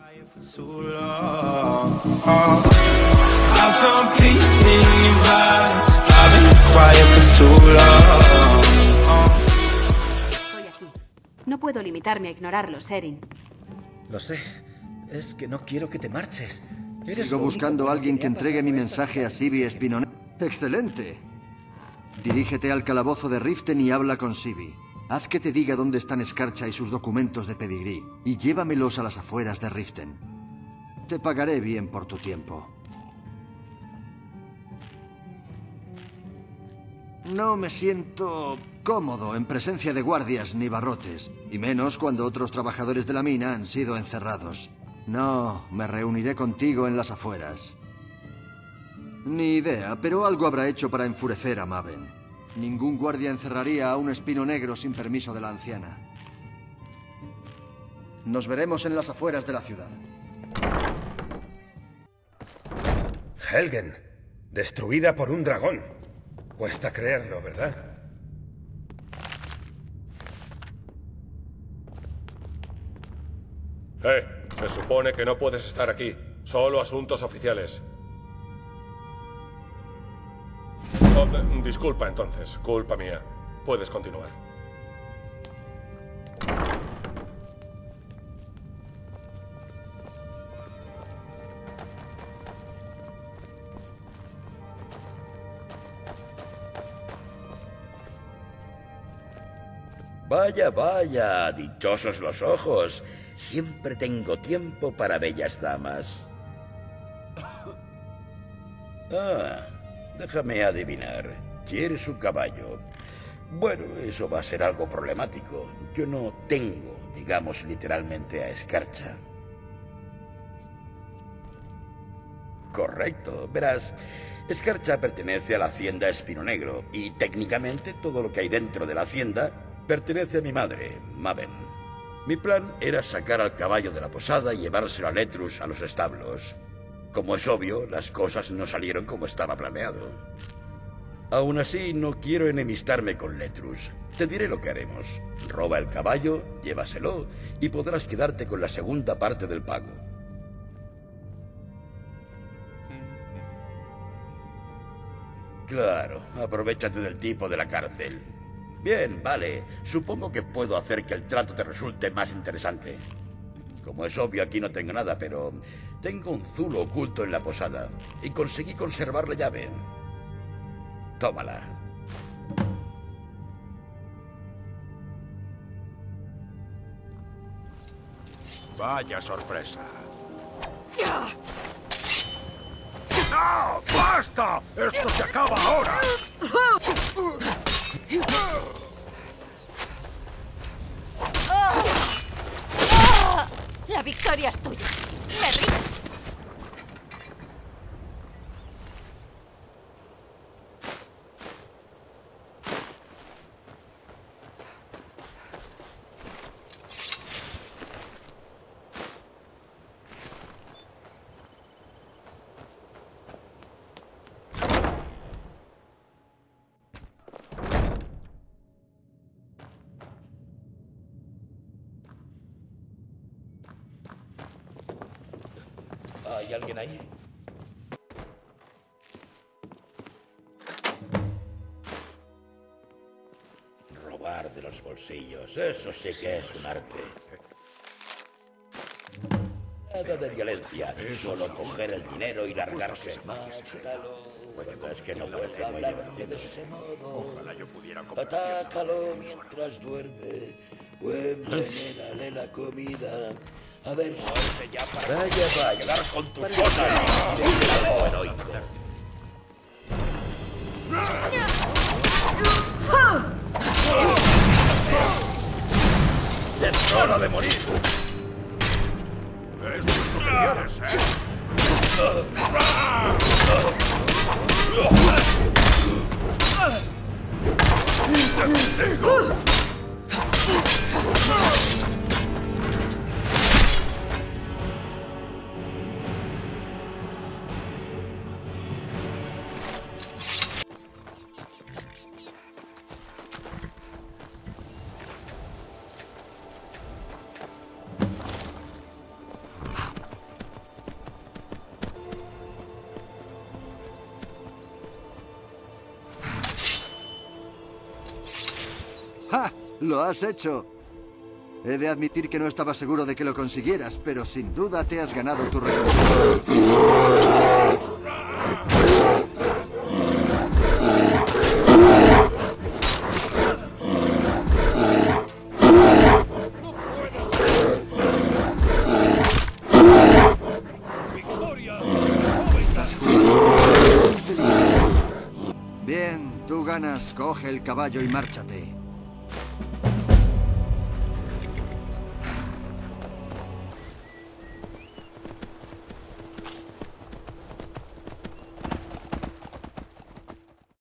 Estoy aquí. No puedo limitarme a ignorarlo, Erin. Lo sé. Es que no quiero que te marches. Sigo buscando a alguien que entregue mi mensaje a Sibby Espinone. ¡Excelente! Dirígete al calabozo de Riften y habla con Sibby. Haz que te diga dónde están Scarcha y sus documentos de pedigrí, y llévamelos a las afueras de Riften. Te pagaré bien por tu tiempo. No me siento cómodo en presencia de guardias ni barrotes, y menos cuando otros trabajadores de la mina han sido encerrados. No, me reuniré contigo en las afueras. Ni idea, pero algo habrá hecho para enfurecer a Maven. Ningún guardia encerraría a un espino negro sin permiso de la anciana. Nos veremos en las afueras de la ciudad. Helgen, destruida por un dragón. Cuesta creerlo, ¿verdad? Se supone que no puedes estar aquí. Solo asuntos oficiales. Oh, disculpa entonces, culpa mía. Puedes continuar. Vaya, vaya, dichosos los ojos. Siempre tengo tiempo para bellas damas. Ah, déjame adivinar. ¿Quieres un caballo? Bueno, eso va a ser algo problemático. Yo no tengo, digamos literalmente, a Scarcha. Correcto. Verás, Scarcha pertenece a la hacienda Espino Negro y técnicamente todo lo que hay dentro de la hacienda pertenece a mi madre, Maven. Mi plan era sacar al caballo de la posada y llevárselo a Letrus a los establos. Como es obvio, las cosas no salieron como estaba planeado. Aún así, no quiero enemistarme con Letrus. Te diré lo que haremos. Roba el caballo, llévaselo y podrás quedarte con la segunda parte del pago. Claro, aprovéchate del tipo de la cárcel. Bien, vale. Supongo que puedo hacer que el trato te resulte más interesante. Como es obvio, aquí no tengo nada, pero tengo un zulo oculto en la posada y conseguí conservar la llave. Tómala. Vaya sorpresa. ¡No! ¡Basta! ¡Esto se acaba ahora! La victoria es tuya. Me rindo. ¿Hay alguien ahí? Robar de los bolsillos, eso sí que es un arte. Nada de violencia, solo coger el dinero y largarse. Es que no puede ser muy divertido de ese modo. Ojalá yo pudiera Atácalo mientras duerme. Envenenale la comida. A ver, vaya, quedar con tus cosas. ¡Es hora de morir! Esto es lo que quieres, ¿eh? ¡Te digo! ¡Ja! ¡Lo has hecho! He de admitir que no estaba seguro de que lo consiguieras, pero sin duda te has ganado tu recompensa. Bien, tú ganas, coge el caballo y márchate.